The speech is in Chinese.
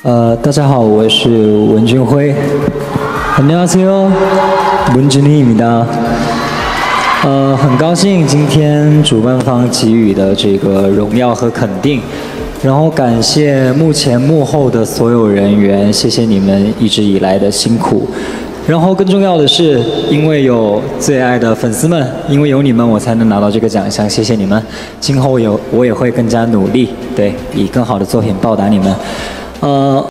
大家好，我是文俊辉。안녕하세요，문준희입니다。很高兴今天主办方给予的这个荣耀和肯定，然后感谢幕前幕后的所有人员，谢谢你们一直以来的辛苦。然后更重要的是，因为有最爱的粉丝们，因为有你们，我才能拿到这个奖项，谢谢你们。今后我也会更加努力，对，以更好的作品报答你们。